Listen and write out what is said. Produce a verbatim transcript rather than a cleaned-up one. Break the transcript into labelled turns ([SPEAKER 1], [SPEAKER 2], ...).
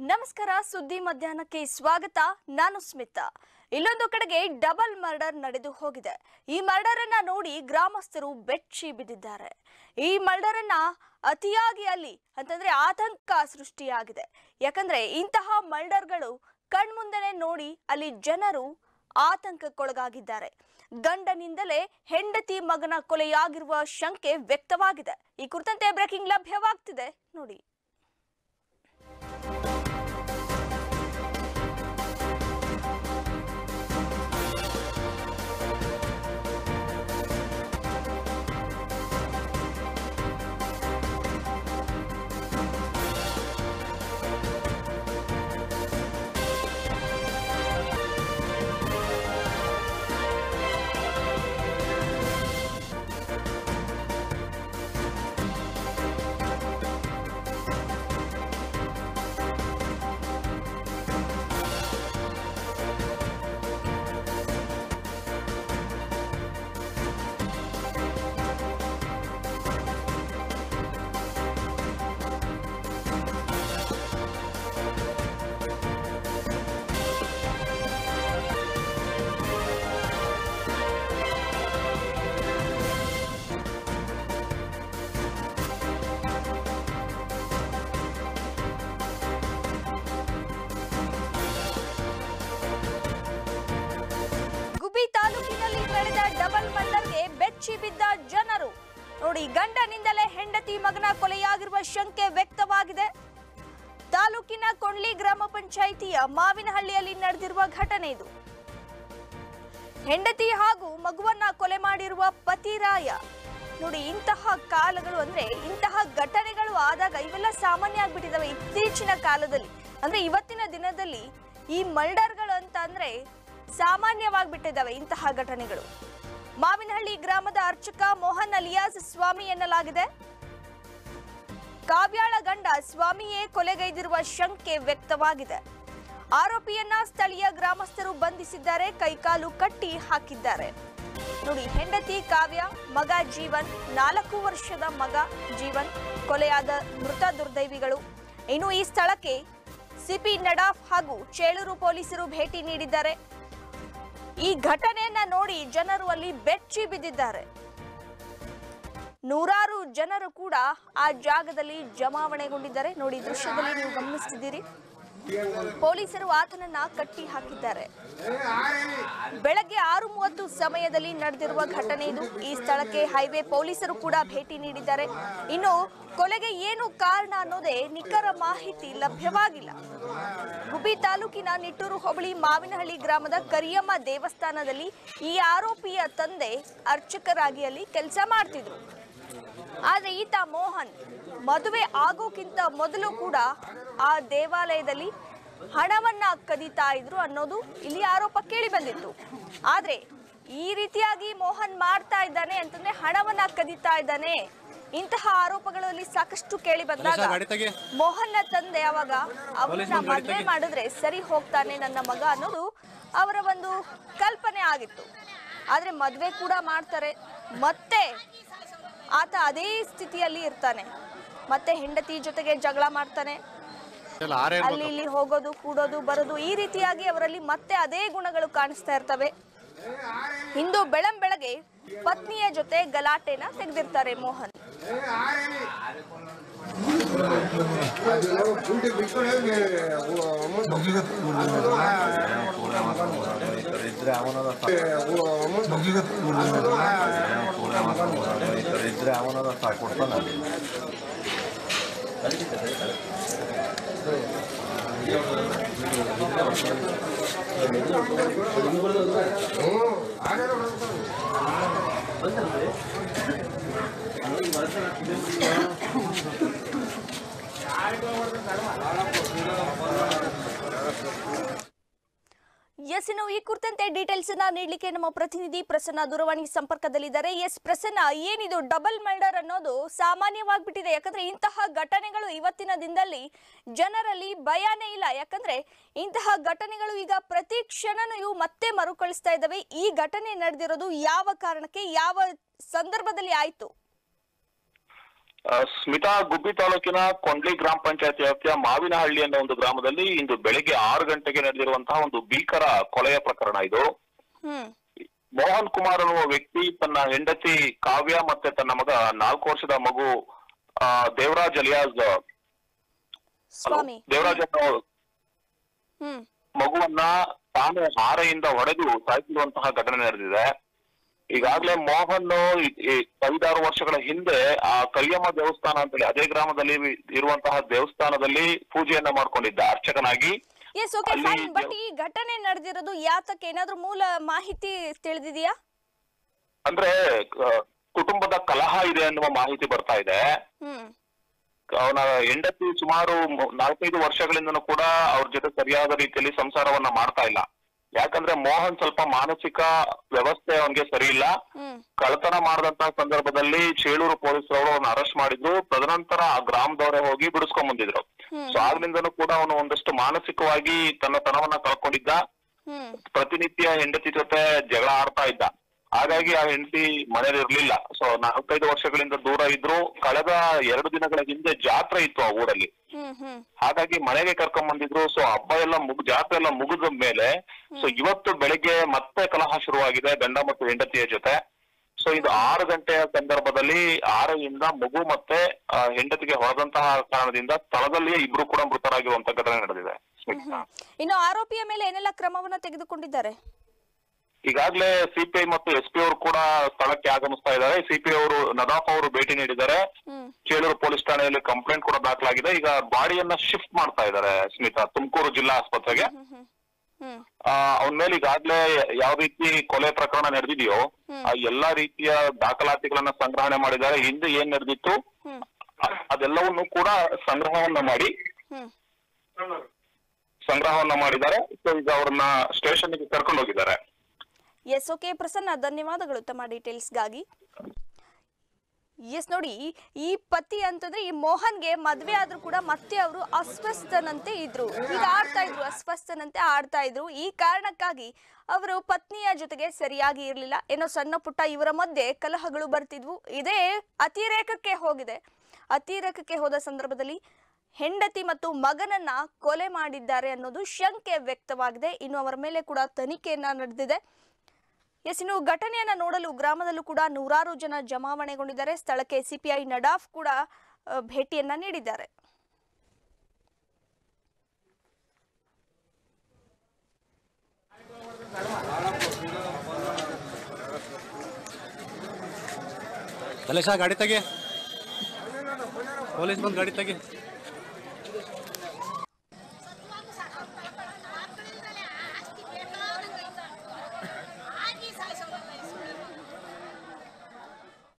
[SPEAKER 1] ನಮಸ್ಕಾರ ಸುದ್ದಿ ಮಧ್ಯಾಹ್ನಕ್ಕೆ ಸ್ವಾಗತ ನಾನು ಸ್ಮಿತಾ ಇಲ್ಲೊಂದು ಕಡೆಗೆ ಡಬಲ್ ಮರ್ಡರ್ ನಡೆದು ಹೋಗಿದೆ ಈ ಮರ್ಡರ್ ಅನ್ನು ನೋಡಿ ಗ್ರಾಮಸ್ಥರು ಬೆಚ್ಚಿ ಬಿದ್ದಿದ್ದಾರೆ ಈ ಮರ್ಡರ್ ಅನ್ನು ಅತಿಯಾಗಿ ಅಲ್ಲಿ ಅಂತಂದ್ರೆ ಆತಂಕ ಸೃಷ್ಟಿಯಾಗಿದೆ ಯಾಕಂದ್ರೆ ಇಂತಹ ಮರ್ಡರ್ಗಳು ಕಣ್ಮುಂದೆನೇ ನೋಡಿ ಅಲ್ಲಿ ಜನರು ಆತಂಕಕ್ಕೊಳಗಾಗಿದ್ದಾರೆ ಗಂಡನಿಂದಲೇ ಹೆಂಡತಿ ಮಗನ ಕೊಲೆಯಾಗಿರುವ ಶಂಕೆ ವ್ಯಕ್ತವಾಗಿದೆ ಈ ಕುರಿತಂತೆ ಬ್ರೇಕಿಂಗ್ ಲಭ್ಯವಾಗ್ತಿದೆ ನೋಡಿ ತಾಲೂಕಿನಲ್ಲಿ ನಡೆದ ಡಬಲ್ ಮರ್ಡರ್ಗೆ ಬೆಚ್ಚಿ ಬಿದ್ದ ಜನರು ನೋಡಿ ಗಂಡನಿಂದಲೇ ಹೆಂಡತಿ ಮಗನ ಕೊಲೆಯಾಗಿರುವ ಶಂಕೆ ವ್ಯಕ್ತವಾಗಿದೆ ತಾಲೂಕಿನ ಕೊಂಡ್ಲಿ ಗ್ರಾಮ ಪಂಚಾಯಿತಿಯ ಮಾವಿನಹಳ್ಳಿಯಲ್ಲಿ ನಡೆದಿರುವ ಘಟನೆ ಇದು ಹೆಂಡತಿ ಹಾಗೂ ಮಗುವನ್ನ ಕೊಲೆ ಮಾಡಿರುವ ಪತಿರಾಯ ನೋಡಿ ಇಂತಹ ಕಾಲಗಳು ಅಂದ್ರೆ ಇಂತಹ ಘಟನೆಗಳು ಆದಾಗ ಇವೆಲ್ಲ ಸಾಮಾನ್ಯ ಆಗ್ಬಿಟ್ಟಿದಾವೆ ಇತ್ತೀಚಿನ ಕಾಲದಲ್ಲಿ ಅಂದ್ರೆ ಇವತ್ತಿನ ದಿನದಲ್ಲಿ ಈ ಮರ್ಡರ್ಗಳು ಅಂತ ಅಂದ್ರೆ ಸಾಮಾನ್ಯವಾಗಿಬಿಟ್ಟಿದ್ದಾವೆ ಇಂತಹ ಘಟನೆಗಳು ಮಾವಿನಹಳ್ಳಿ ಗ್ರಾಮದ ಅರ್ಚಕ ಮೋಹನ್ ಅಲಿಯಾಸ್ ಸ್ವಾಮಿ ಎನ್ನಲಾಗಿದೆ ಕಾವ್ಯಾಳ ಗಂಡ ಸ್ವಾಮಿಯೇ ಕೊಲೆಗೈದಿರುವ ಶಂಕೆ ವ್ಯಕ್ತವಾಗಿದೆ ಆರೋಪಿಯನ್ನ ಸ್ಥಳೀಯ ಗ್ರಾಮಸ್ಥರು ಬಂಧಿಸಿದ್ದಾರೆ ಕೈಕಾಲು ಕಟ್ಟಿ ಹಾಕಿದ್ದಾರೆ ನೋಡಿ ಹೆಂಡತಿ ಕಾವ್ಯ ಮಗ ಜೀವನ್ ನಾಲ್ಕು ವರ್ಷದ ಮಗ ಜೀವನ್ ಕೊಲೆಯಾದ ಮೃತ ದುರ್ದೈವಿಗಳು ಇನ್ನು ಈ ಸ್ಥಳಕ್ಕೆ ಸಿಪಿ ನಡಾಫ್ ಹಾಗೂ ಚೇಳೂರು ಪೊಲೀಸರು ಭೇಟಿ ನೀಡಿದ್ದಾರೆ ಈ ಘಟನೆಯನ್ನ ನೋಡಿ ಜನರು ಅಲ್ಲಿ ಬೆಚ್ಚಿ ಬಿದ್ದಿದ್ದಾರೆ ನೂರಾರು ಜನರು ಕೂಡ ಆ ಜಾಗದಲ್ಲಿ ಜಮಾವಣೆಗೊಂಡಿದ್ದಾರೆ ನೋಡಿ ದೃಶ್ಯದಲ್ಲಿ ನೀವು ಗಮನಿಸ್ತಿದ್ದೀರಿ ಪೊಲೀಸರು ಆತನನ್ನ ಕಟ್ಟಿ ಹಾಕಿದ್ದಾರೆ ಬೆಳಗ್ಗೆ ಆರು ಮೂವತ್ತು ಸಮಯದಲ್ಲಿ ನಡೆದಿರುವ ಘಟನೆ ಇದು ಈ ಸ್ಥಳಕ್ಕೆ ಹೈವೇ ಪೊಲೀಸರು ಕೂಡ ಭೇಟಿ ನೀಡಿದ್ದಾರೆ ಇನ್ನು ಕೊಲೆಗೆ ಏನು ಕಾರಣ ಅನ್ನೋದೇ ನಿಖರ ಮಾಹಿತಿ ಲಭ್ಯವಾಗಿಲ್ಲ ಗುಬ್ಬಿ ತಾಲೂಕಿನ ನಿಟ್ಟೂರು ಹೋಬಳಿ ಮಾವಿನಹಳ್ಳಿ ಗ್ರಾಮದ ಕರಿಯಮ್ಮ ದೇವಸ್ಥಾನದಲ್ಲಿ ಈ ಆರೋಪಿಯ ತಂದೆ ಅರ್ಚಕರಾಗಿ ಅಲ್ಲಿ ಕೆಲಸ ಮಾಡ್ತಿದ್ರು ಆದ್ರೆ ಈತ ಮೋಹನ್ ಮದುವೆ ಆಗೋಕ್ಕಿಂತ ಮೊದಲು ಕೂಡ ಆ ದೇವಾಲಯದಲ್ಲಿ ಹಣವನ್ನ ಕದೀತಾ ಇದ್ರು ಅನ್ನೋದು ಇಲ್ಲಿ ಆರೋಪ ಕೇಳಿ ಬಂದಿತ್ತು ಆದ್ರೆ ಈ ರೀತಿಯಾಗಿ ಮೋಹನ್ ಮಾಡ್ತಾ ಇದ್ದಾನೆ ಅಂತಂದ್ರೆ ಹಣವನ್ನ ಕದೀತಾ ಇದ್ದಾನೆ ಇಂತಹ ಆರೋಪಗಳಲ್ಲಿ ಸಾಕಷ್ಟು ಕೇಳಿ ಬಂದಾಗ ಮೋಹನ್ನ ತಂದೆ ಅವಾಗ ಅವರನ್ನ ಮದುವೆ ಮಾಡಿದ್ರೆ ಸರಿ ಹೋಗ್ತಾನೆ ನನ್ನ ಮಗ ಅನ್ನೋದು ಅವರ ಒಂದು ಕಲ್ಪನೆ ಆಗಿತ್ತು ಆದ್ರೆ ಮದುವೆ ಕೂಡ ಮಾಡ್ತಾರೆ ಮತ್ತೆ ಆತ ಅದೇ ಸ್ಥಿತಿಯಲ್ಲಿ ಇರ್ತಾನೆ ಮತ್ತೆ ಹೆಂಡತಿ ಜೊತೆಗೆ ಜಗಳ ಮಾಡ್ತಾನೆ ಅಲ್ಲಿ ಇಲ್ಲಿ ಹೋಗೋದು ಕೂಡೋದು ಬರೋದು ಈ ರೀತಿಯಾಗಿ ಅವರಲ್ಲಿ ಮತ್ತೆ ಅದೇ ಗುಣಗಳು ಕಾಣಿಸ್ತಾ ಇರ್ತವೆ ಇಂದು ಬೆಳಂ ಬೆಳಗ್ಗೆ ಪತ್ನಿಯ ಜೊತೆ ಗಲಾಟೆನ ತೆಗೆದಿರ್ತಾರೆ ಮೋಹನ್ ಎಸ್ ಇನ್ನು ಈ ಕುರಿತಂತೆ ಡೀಟೇಲ್ಸ್ ಅನ್ನ ನೀಡಲಿಕ್ಕೆ ನಮ್ಮ ಪ್ರತಿನಿಧಿ ಪ್ರಸನ್ನ ದೂರವಾಣಿ ಸಂಪರ್ಕದಲ್ಲಿದ್ದಾರೆ ಎಸ್ ಪ್ರಸನ್ನ ಏನಿದು ಡಬಲ್ ಮರ್ಡರ್ ಅನ್ನೋದು ಸಾಮಾನ್ಯವಾಗ್ಬಿಟ್ಟಿದೆ ಯಾಕಂದ್ರೆ ಇಂತಹ ಘಟನೆಗಳು ಇವತ್ತಿನ ದಿನದಲ್ಲಿ ಜನರಲ್ಲಿ ಭಯನೇ ಇಲ್ಲ ಯಾಕಂದ್ರೆ ಇಂತಹ ಘಟನೆಗಳು ಈಗ ಪ್ರತಿ ಕ್ಷಣನೂ ಇವು ಮತ್ತೆ ಮರುಕಳಿಸ್ತಾ ಇದ್ದಾವೆ ಈ ಘಟನೆ ನಡೆದಿರೋದು ಯಾವ ಕಾರಣಕ್ಕೆ ಯಾವ ಸಂದರ್ಭದಲ್ಲಿ ಆಯ್ತು
[SPEAKER 2] ಸ್ಮಿತಾ ಗುಬ್ಬಿ ತಾಲೂಕಿನ ಕೊಂಡ್ಲಿ ಗ್ರಾಮ ಪಂಚಾಯತಿ ವ್ಯಾಪ್ತಿಯ ಮಾವಿನಹಳ್ಳಿ ಅನ್ನೋ ಒಂದು ಗ್ರಾಮದಲ್ಲಿ ಇಂದು ಬೆಳಿಗ್ಗೆ ಆರು ಗಂಟೆಗೆ ನಡೆದಿರುವಂತಹ ಒಂದು ಭೀಕರ ಕೊಲೆಯ ಪ್ರಕರಣ ಇದು. ಮೋಹನ್ ಕುಮಾರ್ ಅನ್ನುವ ವ್ಯಕ್ತಿ ತನ್ನ ಹೆಂಡತಿ ಕಾವ್ಯ ಮತ್ತೆ ತನ್ನ ಮಗ ನಾಲ್ಕು ವರ್ಷದ ಮಗು ದೇವರಾಜ್ ಅಲಿಯಾಸ್ ದೇವರಾಜ್ ಮಗುವನ್ನ ತಾನು ಹಾರೆಯಿಂದ ಹೊಡೆದು ಸಾಯಿಸಿರುವಂತಹ ಘಟನೆ ನಡೆದಿದೆ. ಈಗಾಗಲೇ ಮೋಹನ್ ಐದಾರು ವರ್ಷಗಳ ಹಿಂದೆ ಆ ಕರಿಯಮ್ಮ ದೇವಸ್ಥಾನ ಅಂತೇಳಿ ಅದೇ ಗ್ರಾಮದಲ್ಲಿ ಇರುವಂತಹ ದೇವಸ್ಥಾನದಲ್ಲಿ ಪೂಜೆಯನ್ನ ಮಾಡ್ಕೊಂಡಿದ್ದ ಅರ್ಚಕನಾಗಿ.
[SPEAKER 1] ಬಟ್ ಈ ಘಟನೆ ನಡೆದಿರೋದು ಯಾತಕ್ಕೆ ಏನಾದ್ರೂ ಮೂಲ ಮಾಹಿತಿ ತಿಳಿದಿದೆಯಾ?
[SPEAKER 2] ಅಂದ್ರೆ ಕುಟುಂಬದ ಕಲಹ ಇದೆ ಅನ್ನುವ ಮಾಹಿತಿ ಬರ್ತಾ ಇದೆ. ಅವನ ಹೆಂಡತಿ ಸುಮಾರು ನಾಲ್ಕೈದು ವರ್ಷಗಳಿಂದನೂ ಕೂಡ ಅವ್ರ ಜೊತೆ ಸರಿಯಾದ ರೀತಿಯಲ್ಲಿ ಸಂಸಾರವನ್ನ ಮಾಡ್ತಾ ಇಲ್ಲ. ಯಾಕಂದ್ರೆ ಮೋಹನ್ ಸ್ವಲ್ಪ ಮಾನಸಿಕ ವ್ಯವಸ್ಥೆ ಅವನಿಗೆ ಸರಿ ಇಲ್ಲ. ಕಳ್ಳತನ ಮಾಡಿದಂತಹ ಸಂದರ್ಭದಲ್ಲಿ ಚೇಳೂರು ಪೊಲೀಸರವರು ಅವನ್ನ ಅರೆಸ್ಟ್ ಮಾಡಿದ್ರು. ತದನಂತರ ಆ ಗ್ರಾಮದವರೇ ಹೋಗಿ ಬಿಡಿಸ್ಕೊಂಡ್ ಬಂದಿದ್ರು. ಸೊ ಆಗ್ಲಿಂದನೂ ಕೂಡ ಅವನು ಒಂದಷ್ಟು ಮಾನಸಿಕವಾಗಿ ತನ್ನ ತನವನ್ನ ಕಳ್ಕೊಂಡಿದ್ದ. ಪ್ರತಿನಿತ್ಯ ಹೆಂಡತಿ ಜೊತೆ ಜಗಳ ಆಡ್ತಾ ಇದ್ದ. ಹಾಗಾಗಿ ಆ ಹೆಂಡತಿ ಮನೇಲಿ ಇರ್ಲಿಲ್ಲ. ಸೊ ನಾಲ್ಕೈದು ವರ್ಷಗಳಿಂದ ದೂರ ಇದ್ರು. ಕಳೆದ ಎರಡು ದಿನಗಳ ಹಿಂದೆ ಜಾತ್ರೆ ಇತ್ತು ಆ ಊರಲ್ಲಿ. ಹಾಗಾಗಿ ಮನೆಗೆ ಕರ್ಕೊಂಡ್ ಬಂದಿದ್ರು. ಸೊ ಹಬ್ಬ ಎಲ್ಲ ಮುಗ್ ಜಾತ್ರೆ ಎಲ್ಲ ಮುಗಿದ ಮೇಲೆ ಸೊ ಇವತ್ತು ಬೆಳಿಗ್ಗೆ ಮತ್ತೆ ಕಲಹ ಶುರುವಾಗಿದೆ ಗಂಡ ಮತ್ತು ಹೆಂಡತಿಯ ಜೊತೆ. ಸೊ ಇದು ಆರು ಗಂಟೆಯ ಸಂದರ್ಭದಲ್ಲಿ ಆರೆಯಿಂದ ಮಗು ಮತ್ತೆ ಹೆಂಡತಿಗೆ ಹೊಡೆದಂತಹ ಕಾರಣದಿಂದ ಸ್ಥಳದಲ್ಲಿಯೇ ಇಬ್ರು ಕೂಡ ಮೃತರಾಗಿರುವಂತಹ ಘಟನೆ ನಡೆದಿದೆ.
[SPEAKER 1] ಇನ್ನು ಆರೋಪಿಯ ಮೇಲೆ ಏನೆಲ್ಲ ಕ್ರಮವನ್ನ ತೆಗೆದುಕೊಂಡಿದ್ದಾರೆ?
[SPEAKER 2] ಈಗಾಗಲೇ ಸಿಪಿಐ ಮತ್ತು ಎಸ್ ಪಿ ಅವರು ಕೂಡ ಸ್ಥಳಕ್ಕೆ ಆಗಮಿಸ್ತಾ ಇದ್ದಾರೆ. ಸಿಪಿಐ ಅವರು ನದಾಫ್ ಅವರು ಭೇಟಿ ನೀಡಿದ್ದಾರೆ. ಚೇಳೂರು ಪೊಲೀಸ್ ಠಾಣೆಯಲ್ಲಿ ಕಂಪ್ಲೇಂಟ್ ಕೂಡ ದಾಖಲಾಗಿದೆ. ಈಗ ಬಾಡಿಯನ್ನ ಶಿಫ್ಟ್ ಮಾಡ್ತಾ ಇದ್ದಾರೆ ಸ್ಮಿತಾ ತುಮಕೂರು ಜಿಲ್ಲಾ ಆಸ್ಪತ್ರೆಗೆ. ಅವನ ಮೇಲೆ ಈಗಾಗ್ಲೇ ಯಾವ ರೀತಿ ಕೊಲೆ ಪ್ರಕರಣ ನಡೆದಿದೆಯೋ ಆ ಎಲ್ಲಾ ರೀತಿಯ ದಾಖಲಾತಿಗಳನ್ನ ಸಂಗ್ರಹಣೆ ಮಾಡಿದ್ದಾರೆ. ಹಿಂದೆ ಏನ್ ನಡೆದಿತ್ತು ಅದೆಲ್ಲವನ್ನು ಕೂಡ ಸಂಗ್ರಹವನ್ನ ಮಾಡಿ ಸಂಗ್ರಹವನ್ನ ಮಾಡಿದ್ದಾರೆ. ಸೊ ಈಗ ಅವ್ರನ್ನ ಸ್ಟೇಷನ್ಗೆ ಕರ್ಕೊಂಡು ಹೋಗಿದ್ದಾರೆ.
[SPEAKER 1] ಎಸ್ ಓಕೆ ಪ್ರಸನ್ನ, ಧನ್ಯವಾದಗಳು ತಮ್ಮ ಡೀಟೇಲ್ಸ್ಗಾಗಿ. ಎಸ್ ನೋಡಿ, ಈ ಪತಿ ಅಂತಂದ್ರೆ ಈ ಮೋಹನ್ಗೆ ಮದ್ವೆ ಆದ್ರೂ ಕೂಡ ಮತ್ತೆ ಅವರು ಅಸ್ವಸ್ಥನಂತೆ ಇದ್ರು. ಈಗ ಆಡ್ತಾ ಇದ್ರು, ಅಸ್ವಸ್ಥನಂತೆ ಆಡ್ತಾ ಇದ್ರು. ಈ ಕಾರಣಕ್ಕಾಗಿ ಅವರು ಪತ್ನಿಯ ಜೊತೆಗೆ ಸರಿಯಾಗಿ ಇರ್ಲಿಲ್ಲ. ಏನೋ ಸಣ್ಣ ಪುಟ್ಟ ಇವರ ಮಧ್ಯೆ ಕಲಹಗಳು ಬರ್ತಿದ್ವು. ಇದೇ ಅತಿರೇಕಕ್ಕೆ ಹೋಗಿದೆ. ಅತಿರೇಕಕ್ಕೆ ಹೋದ ಸಂದರ್ಭದಲ್ಲಿ ಹೆಂಡತಿ ಮತ್ತು ಮಗನನ್ನ ಕೊಲೆ ಮಾಡಿದ್ದಾರೆ ಅನ್ನೋದು ಶಂಕೆ ವ್ಯಕ್ತವಾಗಿದೆ. ಇನ್ನು ಅವರ ಮೇಲೆ ಕೂಡ ತನಿಖೆಯನ್ನ ನಡೆದಿದೆ. ಎಸ್ ಇನ್ನು ಘಟನೆಯನ್ನ ನೋಡಲು ಗ್ರಾಮದಲ್ಲೂ ಕೂಡ ನೂರಾರು ಜನ ಜಮಾವಣೆಗೊಂಡಿದ್ದಾರೆ. ಸ್ಥಳಕ್ಕೆ ಸಿಪಿಐ ನಡಾಫ್ ಕೂಡ ಭೇಟಿಯನ್ನ ನೀಡಿದ್ದಾರೆ.
[SPEAKER 3] ತಲೆಶಾ ಗಾಡಿ ತೆಗೆ, ಪೊಲೀಸ್ ಬಂದು ಗಾಡಿ ತೆಗೆ.